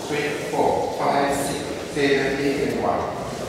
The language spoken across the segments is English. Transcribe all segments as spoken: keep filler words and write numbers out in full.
three, four, five, six, seven, eight, and one.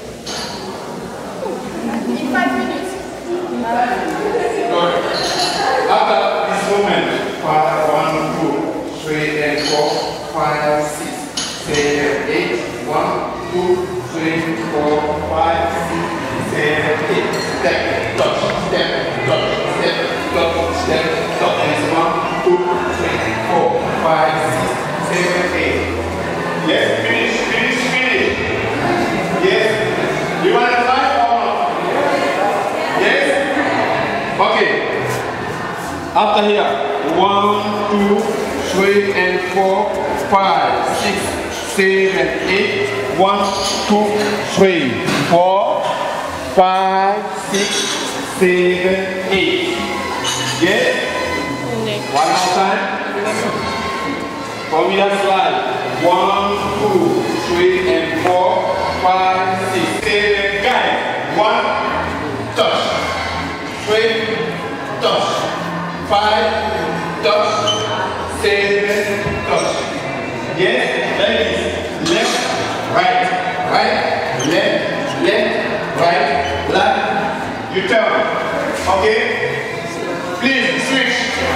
In five minutes. Good. After this moment, five, one, two, three, and four, five, six, seven, eight, one, two, three, four, five, six, seven, eight. Step, touch, step, touch, step, touch, step, touch. And one, two, three, four, five, six, seven, eight. Yes, finish, finish, finish. Yes. You want to try or not? Yes? Okay. After here, one, two, three, and four, five, six, seven, eight. One, two, three, four, five, six, seven, eight. Yes? One more time. For me, that's slide. One, two, three, and four, five, six, seven. Guys, one, touch. Three, touch. Five, touch. Seven, touch. Yes, like this. Left, right, right, left, left, right, left. You turn. Okay? Please switch.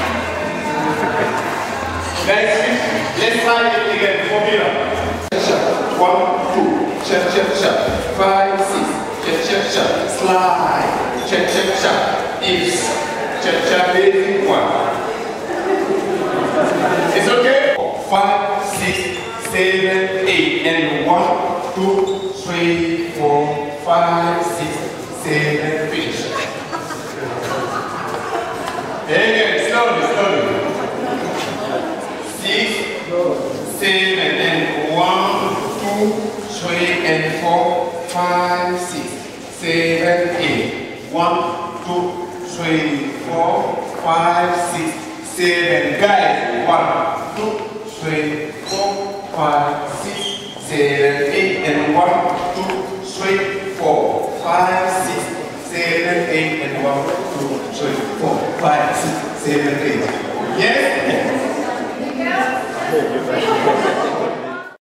Guys, switch. Let's try it again. Formula. One, two. Check, check, check. Five, six. Check, check, check. Slide. Check, check, check. Is. Check, check. Basic one. It's okay? Five, six, seven, eight. And one, two, three, four, five, six, seven. Finish. Again, slowly, slowly. Six, seven, and one, two, three, and four, five, six, seven, eight. One, two, three, four, five, six, seven. Guys, one, two, three, four, five, six, seven, eight, and one, two, three, four, five, six, seven, eight, and one, two, three.